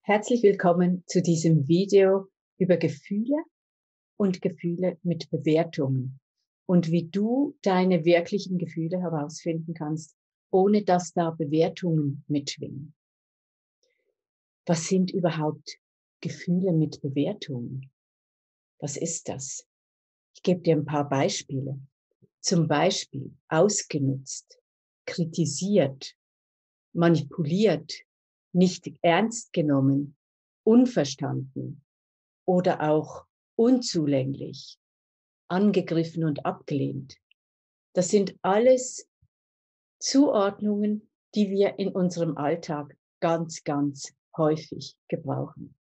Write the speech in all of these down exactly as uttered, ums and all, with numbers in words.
Herzlich willkommen zu diesem Video über Gefühle und Gefühle mit Bewertungen und wie du deine wirklichen Gefühle herausfinden kannst, ohne dass da Bewertungen mitschwingen. Was sind überhaupt Gefühle mit Bewertungen? Was ist das? Ich gebe dir ein paar Beispiele. Zum Beispiel ausgenutzt, kritisiert, manipuliert, nicht ernst genommen, unverstanden oder auch unzulänglich, angegriffen und abgelehnt. Das sind alles Zuordnungen, die wir in unserem Alltag ganz, ganz häufig gebrauchen.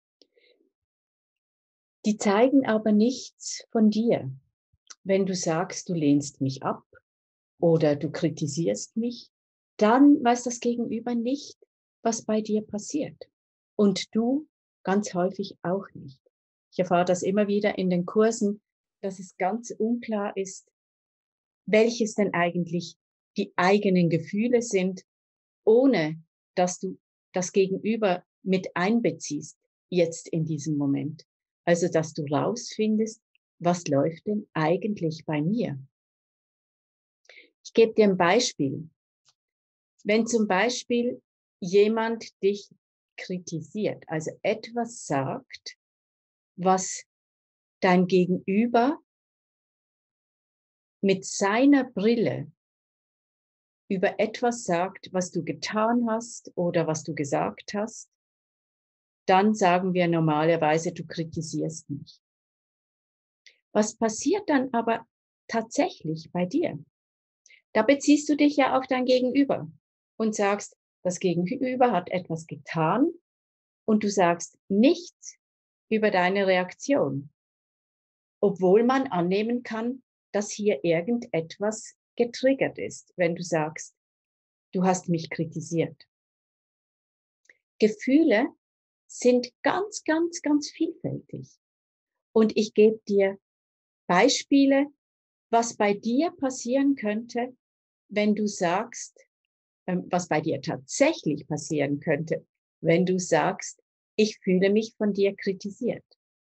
Die zeigen aber nichts von dir. Wenn du sagst, du lehnst mich ab oder du kritisierst mich, dann weiß das Gegenüber nicht, was bei dir passiert. Und du ganz häufig auch nicht. Ich erfahre das immer wieder in den Kursen, dass es ganz unklar ist, welches denn eigentlich die eigenen Gefühle sind, ohne dass du das Gegenüber mit einbeziehst, jetzt in diesem Moment. Also, dass du rausfindest, was läuft denn eigentlich bei mir? Ich gebe dir ein Beispiel. Wenn zum Beispiel jemand dich kritisiert, also etwas sagt, was dein Gegenüber mit seiner Brille über etwas sagt, was du getan hast oder was du gesagt hast, dann sagen wir normalerweise, du kritisierst mich. Was passiert dann aber tatsächlich bei dir? Da beziehst du dich ja auf dein Gegenüber und sagst, das Gegenüber hat etwas getan und du sagst nichts über deine Reaktion, obwohl man annehmen kann, dass hier irgendetwas getriggert ist, wenn du sagst, du hast mich kritisiert. Gefühle sind ganz, ganz, ganz vielfältig. Und ich gebe dir Beispiele, was bei dir passieren könnte, wenn du sagst, was bei dir tatsächlich passieren könnte, wenn du sagst, ich fühle mich von dir kritisiert.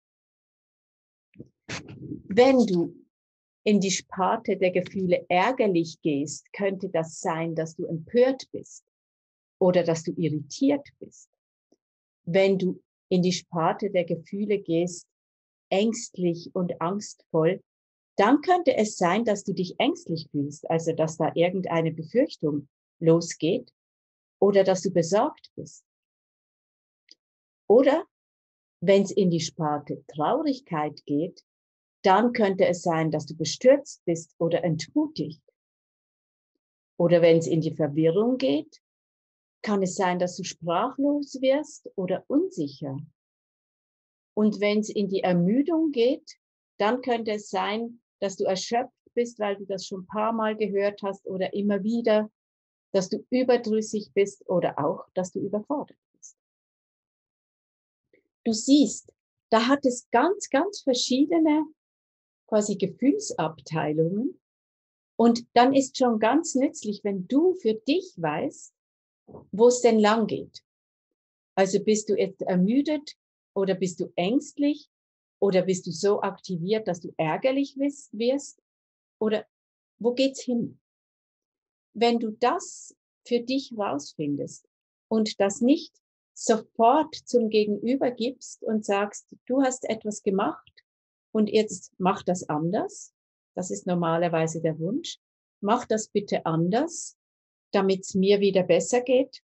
Wenn du in die Sparte der Gefühle ärgerlich gehst, könnte das sein, dass du empört bist oder dass du irritiert bist. Wenn du in die Sparte der Gefühle gehst, ängstlich und angstvoll, dann könnte es sein, dass du dich ängstlich fühlst, also dass da irgendeine Befürchtung losgeht oder dass du besorgt bist. Oder wenn es in die Sparte Traurigkeit geht, dann könnte es sein, dass du bestürzt bist oder entmutigt. Oder wenn es in die Verwirrung geht, kann es sein, dass du sprachlos wirst oder unsicher. Und wenn es in die Ermüdung geht, dann könnte es sein, dass du erschöpft bist, weil du das schon ein paar Mal gehört hast oder immer wieder, dass du überdrüssig bist oder auch, dass du überfordert bist. Du siehst, da hat es ganz, ganz verschiedene quasi Gefühlsabteilungen. Und dann ist schon ganz nützlich, wenn du für dich weißt, wo es denn lang geht. Also bist du jetzt ermüdet oder bist du ängstlich oder bist du so aktiviert, dass du ärgerlich wirst oder wo geht's hin? Wenn du das für dich rausfindest und das nicht sofort zum Gegenüber gibst und sagst, du hast etwas gemacht und jetzt mach das anders. Das ist normalerweise der Wunsch. Mach das bitte anders, damit es mir wieder besser geht.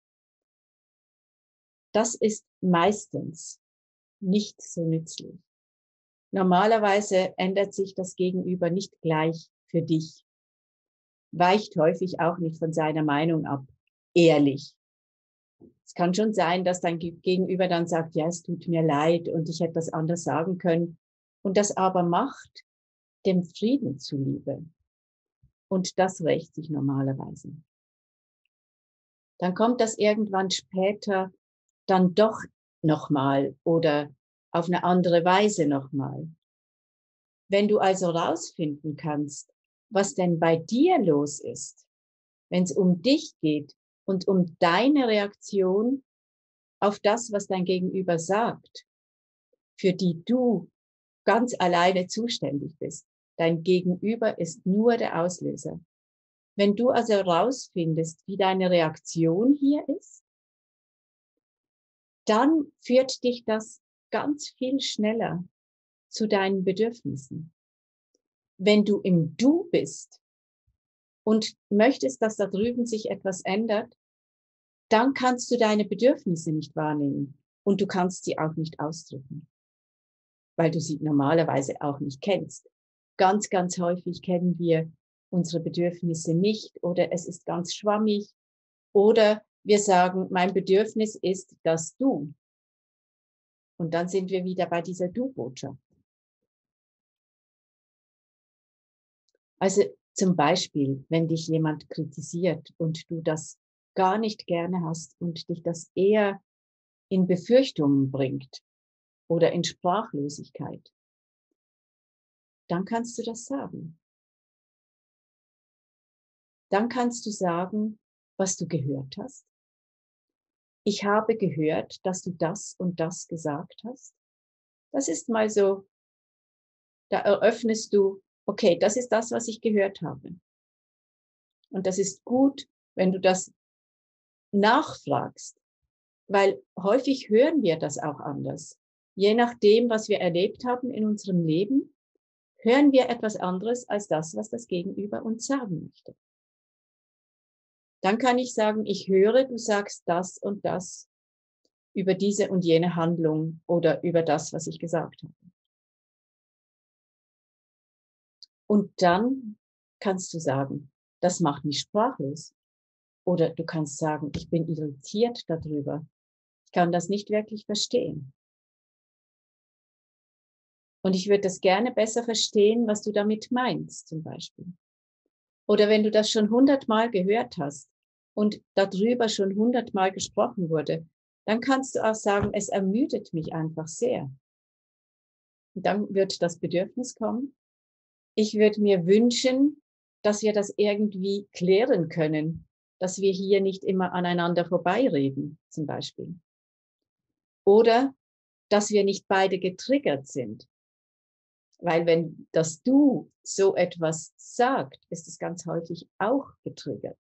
Das ist meistens nicht so nützlich. Normalerweise ändert sich das Gegenüber nicht gleich für dich. Weicht häufig auch nicht von seiner Meinung ab. Ehrlich. Es kann schon sein, dass dein Gegenüber dann sagt, ja, es tut mir leid und ich hätte das anders sagen können. Und das aber macht dem Frieden zuliebe. Und das rächt sich normalerweise. Dann kommt das irgendwann später dann doch nochmal oder auf eine andere Weise nochmal. Wenn du also rausfinden kannst, was denn bei dir los ist, wenn es um dich geht und um deine Reaktion auf das, was dein Gegenüber sagt, für die du ganz alleine zuständig bist. Dein Gegenüber ist nur der Auslöser. Wenn du also herausfindest, wie deine Reaktion hier ist, dann führt dich das ganz viel schneller zu deinen Bedürfnissen. Wenn du im Du bist und möchtest, dass da drüben sich etwas ändert, dann kannst du deine Bedürfnisse nicht wahrnehmen und du kannst sie auch nicht ausdrücken, weil du sie normalerweise auch nicht kennst. Ganz, ganz häufig kennen wir unsere Bedürfnisse nicht oder es ist ganz schwammig oder wir sagen, mein Bedürfnis ist, dass du. Und dann sind wir wieder bei dieser Du-Botschaft. Also zum Beispiel, wenn dich jemand kritisiert und du das gar nicht gerne hast und dich das eher in Befürchtungen bringt oder in Sprachlosigkeit, dann kannst du das sagen. Dann kannst du sagen, was du gehört hast. Ich habe gehört, dass du das und das gesagt hast. Das ist mal so, da eröffnest du, okay, das ist das, was ich gehört habe. Und das ist gut, wenn du das nachfragst, weil häufig hören wir das auch anders. Je nachdem, was wir erlebt haben in unserem Leben, hören wir etwas anderes als das, was das Gegenüber uns sagen möchte. Dann kann ich sagen, ich höre, du sagst das und das über diese und jene Handlung oder über das, was ich gesagt habe. Und dann kannst du sagen, das macht mich sprachlos. Oder du kannst sagen, ich bin irritiert darüber. Ich kann das nicht wirklich verstehen. Und ich würde das gerne besser verstehen, was du damit meinst, zum Beispiel. Oder wenn du das schon hundertmal gehört hast und darüber schon hundertmal gesprochen wurde, dann kannst du auch sagen, es ermüdet mich einfach sehr. Und dann wird das Bedürfnis kommen. Ich würde mir wünschen, dass wir das irgendwie klären können, dass wir hier nicht immer aneinander vorbeireden, zum Beispiel. Oder dass wir nicht beide getriggert sind. Weil wenn das Du so etwas sagt, ist es ganz häufig auch getriggert.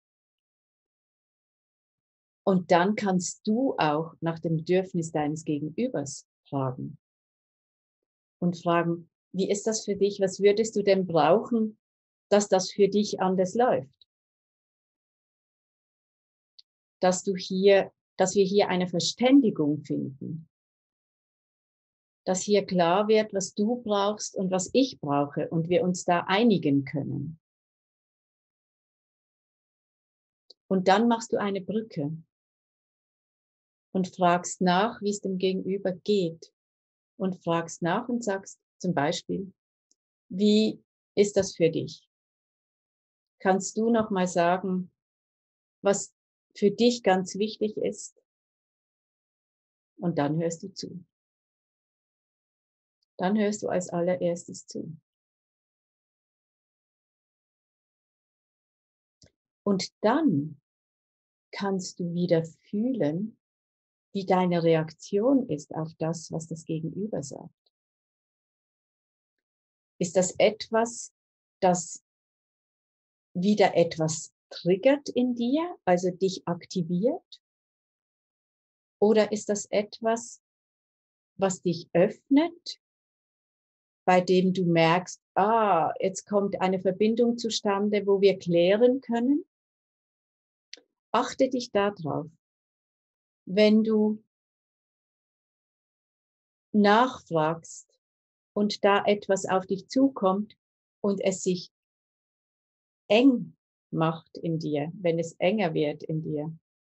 Und dann kannst du auch nach dem Bedürfnis deines Gegenübers fragen. Und fragen, wie ist das für dich? Was würdest du denn brauchen, dass das für dich anders läuft? Dass du hier, dass wir hier eine Verständigung finden. Dass hier klar wird, was du brauchst und was ich brauche und wir uns da einigen können. Und dann machst du eine Brücke und fragst nach, wie es dem Gegenüber geht. Und fragst nach und sagst zum Beispiel, wie ist das für dich? Kannst du noch mal sagen, was für dich ganz wichtig ist? Und dann hörst du zu. Dann hörst du als allererstes zu. Und dann kannst du wieder fühlen, wie deine Reaktion ist auf das, was das Gegenüber sagt. Ist das etwas, das wieder etwas triggert in dir, also dich aktiviert? Oder ist das etwas, was dich öffnet, bei dem du merkst, ah, jetzt kommt eine Verbindung zustande, wo wir klären können? Achte dich darauf, wenn du nachfragst und da etwas auf dich zukommt und es sich eng macht in dir, wenn es enger wird in dir,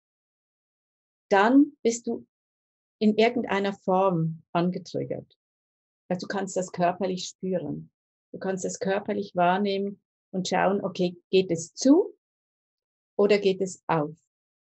dann bist du in irgendeiner Form angetriggert. Also du kannst das körperlich spüren. Du kannst das körperlich wahrnehmen und schauen, okay, geht es zu oder geht es auf?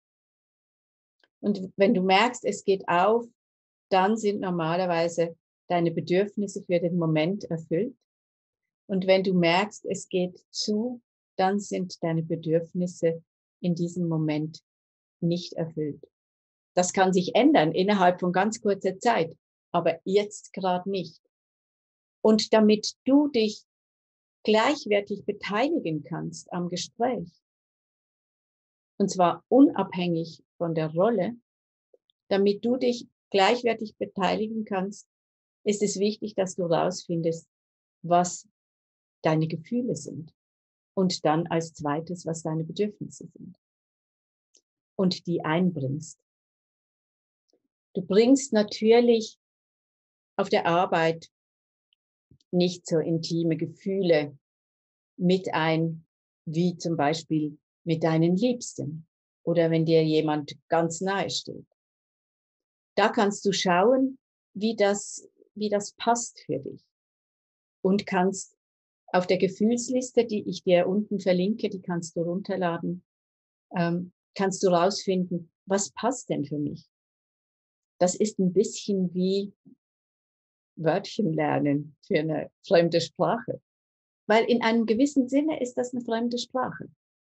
Und wenn du merkst, es geht auf, dann sind normalerweise deine Bedürfnisse für den Moment erfüllt. Und wenn du merkst, es geht zu, dann sind deine Bedürfnisse in diesem Moment nicht erfüllt. Das kann sich ändern innerhalb von ganz kurzer Zeit, aber jetzt gerade nicht. Und damit du dich gleichwertig beteiligen kannst am Gespräch, und zwar unabhängig von der Rolle, damit du dich gleichwertig beteiligen kannst, ist es wichtig, dass du rausfindest, was deine Gefühle sind und dann als zweites, was deine Bedürfnisse sind und die einbringst. Du bringst natürlich auf der Arbeit nicht so intime Gefühle mit ein, wie zum Beispiel mit deinen Liebsten oder wenn dir jemand ganz nahe steht. Da kannst du schauen, wie das, wie das passt für dich und kannst auf der Gefühlsliste, die ich dir unten verlinke, die kannst du runterladen, ähm, kannst du rausfinden, was passt denn für mich? Das ist ein bisschen wie Wörtchen lernen für eine fremde Sprache. Weil in einem gewissen Sinne ist das eine fremde Sprache.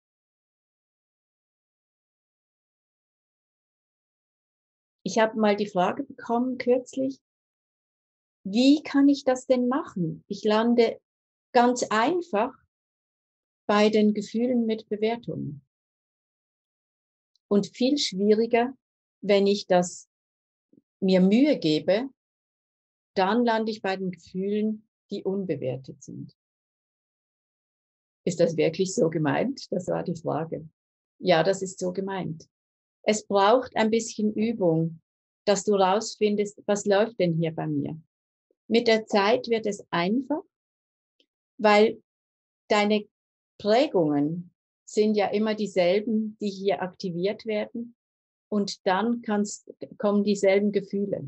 Ich habe mal die Frage bekommen kürzlich, wie kann ich das denn machen? Ich lande ganz einfach bei den Gefühlen mit Bewertungen. Und viel schwieriger, wenn ich das mir Mühe gebe, dann lande ich bei den Gefühlen, die unbewertet sind. Ist das wirklich so gemeint? Das war die Frage. Ja, das ist so gemeint. Es braucht ein bisschen Übung, dass du rausfindest, was läuft denn hier bei mir. Mit der Zeit wird es einfach, weil deine Prägungen sind ja immer dieselben, die hier aktiviert werden. Und dann kannst, kommen dieselben Gefühle.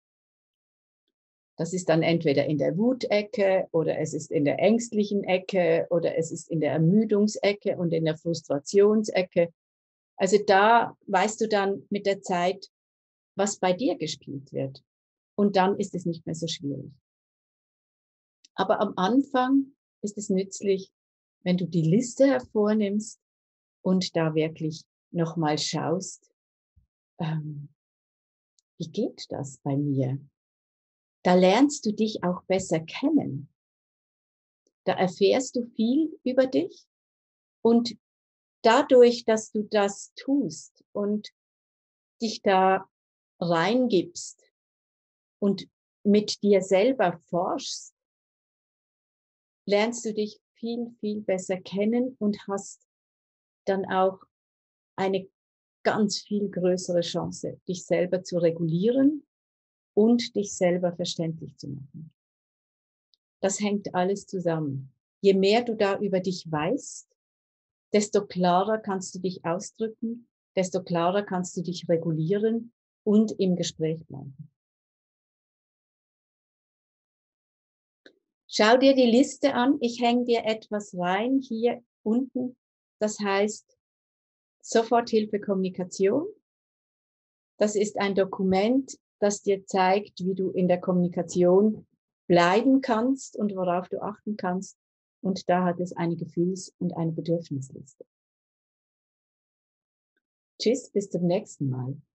Das ist dann entweder in der Wutecke oder es ist in der ängstlichen Ecke oder es ist in der Ermüdungsecke und in der Frustrationsecke. Also da weißt du dann mit der Zeit, was bei dir gespielt wird. Und dann ist es nicht mehr so schwierig. Aber am Anfang ist es nützlich, wenn du die Liste hervornimmst und da wirklich nochmal schaust, ähm, wie geht das bei mir? Da lernst du dich auch besser kennen. Da erfährst du viel über dich und dadurch, dass du das tust und dich da reingibst und mit dir selber forschst, lernst du dich viel, viel besser kennen und hast dann auch eine ganz viel größere Chance, dich selber zu regulieren und dich selber verständlich zu machen. Das hängt alles zusammen. Je mehr du da über dich weißt, desto klarer kannst du dich ausdrücken, desto klarer kannst du dich regulieren und im Gespräch bleiben. Schau dir die Liste an. Ich hänge dir etwas rein hier unten. Das heißt Soforthilfe Kommunikation. Das ist ein Dokument, das dir zeigt, wie du in der Kommunikation bleiben kannst und worauf du achten kannst. Und da hat es eine Gefühls- und eine Bedürfnisliste. Tschüss, bis zum nächsten Mal.